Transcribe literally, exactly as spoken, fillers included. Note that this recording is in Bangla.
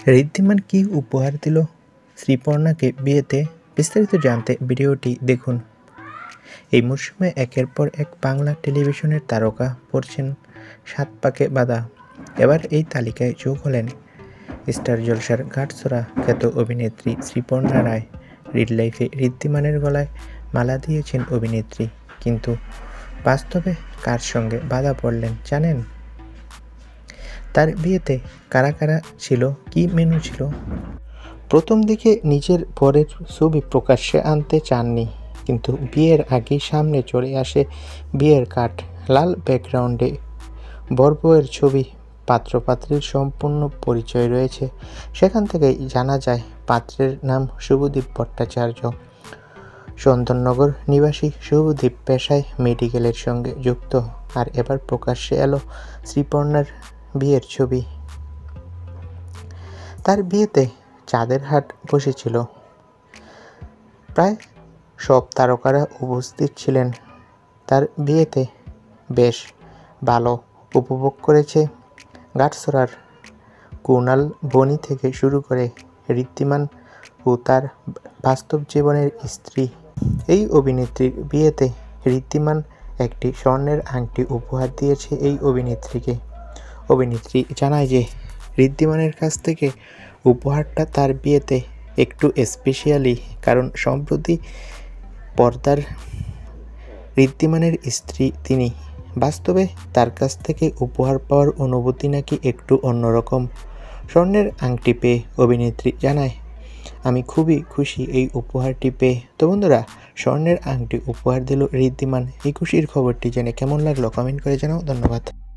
ঋদ্ধিমান কি উপহার দিল শ্রীপর্ণাকে বিয়েতে? বিস্তারিত জানতে ভিডিওটি দেখুন। এই মরশুমে একের পর এক বাংলা টেলিভিশনের তারকা পড়ছেন সাত পাকে বাঁধা। এবার এই তালিকায় যোগ হলেন স্টার জলসার গাঁটছড়া খ্যাত অভিনেত্রী শ্রীপর্ণা রায়। রিল লাইফে ঋদ্ধিমানের গলায় মালা দিয়েছেন অভিনেত্রী, কিন্তু বাস্তবে কার সঙ্গে বাঁধা পড়লেন জানেন? তার বিয়েতে কারা কারা ছিল, কি মেনু ছিল? প্রথম দিকে নিজের বরের ছবি প্রকাশ্যে আনতে চাননি, কিন্তু বিয়ের আগেই সামনে চলে আসে বিয়ের কার্ড। লাল ব্যাকগ্রাউন্ডে বর বউয়ের ছবি, পাত্রপাত্রীর সম্পূর্ণ পরিচয় রয়েছে। সেখান থেকেই জানা যায় পাত্রের নাম শুভদীপ ভট্টাচার্য। চন্দননগর নিবাসী শুভদীপ পেশায় মেডিকেলের সঙ্গে যুক্ত। আর এবার প্রকাশ্যে এলো শ্রীপর্ণার বিয়ের ছবি। তার বিয়েতে চাঁদের হাট বসেছিল। প্রায় সব তারকারা উপস্থিত ছিলেন। তার বিয়েতে বেশ ভালো উপভোগ করেছে গাঁটছড়ার কুণাল বনি থেকে শুরু করে ঋদ্ধিমান ও তার বাস্তব জীবনের স্ত্রী। এই অভিনেত্রীর বিয়েতে ঋদ্ধিমান একটি স্বর্ণের আংটি উপহার দিয়েছে এই অভিনেত্রীকে। অভিনেত্রী জানায় যে ঋদ্ধিমানের কাছ থেকে উপহারটা তার বিয়েতে একটু স্পেশালি, কারণ সম্প্রতি পর্দার ঋদ্ধিমানের স্ত্রী তিনি। বাস্তবে তার কাছ থেকে উপহার পাওয়ার অনুভূতি নাকি একটু অন্যরকম। স্বর্ণের আংটি পেয়ে অভিনেত্রী জানায়, আমি খুবই খুশি এই উপহারটি পেয়ে। তো বন্ধুরা, স্বর্ণের আংটি উপহার দিল ঋদ্ধিমান। এই খুশির খবরটি জেনে কেমন লাগলো কমেন্ট করে জানাও। ধন্যবাদ।